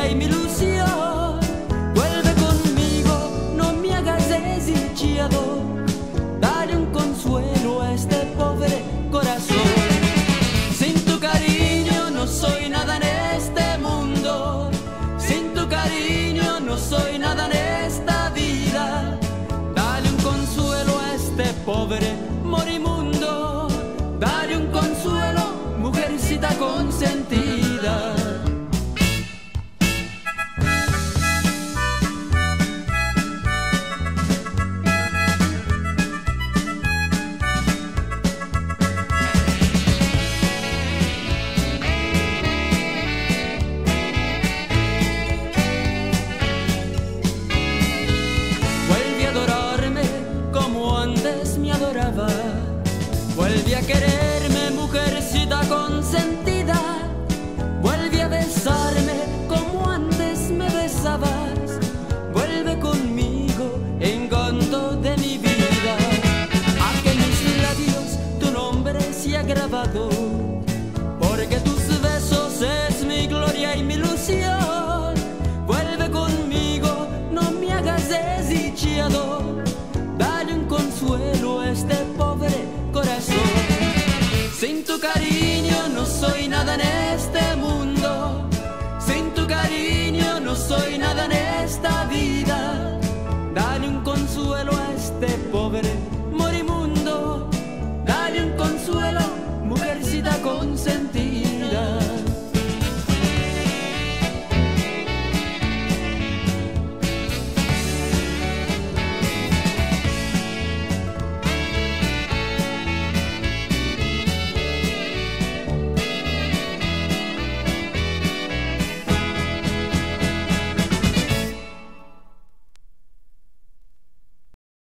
gloria y mi ilusión. Vuelve conmigo, no me hagas desdichado, dale un consuelo a este pobre corazón. Sin tu cariño no soy nada en este mundo, sin tu cariño no soy nada en esta vida. Dale un consuelo a este pobre morimundo, dale un consuelo, mujercita consentida. Vuelve a quererme, mujercita consentida. Vuelve a besarme como antes me besabas. Vuelve conmigo, encanto de mi vida. A que en mis labios tu nombre se ha grabado, porque tus besos es mi gloria y mi ilusión. Vuelve conmigo, no me hagas desdichado, dale un consuelo a este pobre corazón. Sin tu cariño no soy nada en este mundo.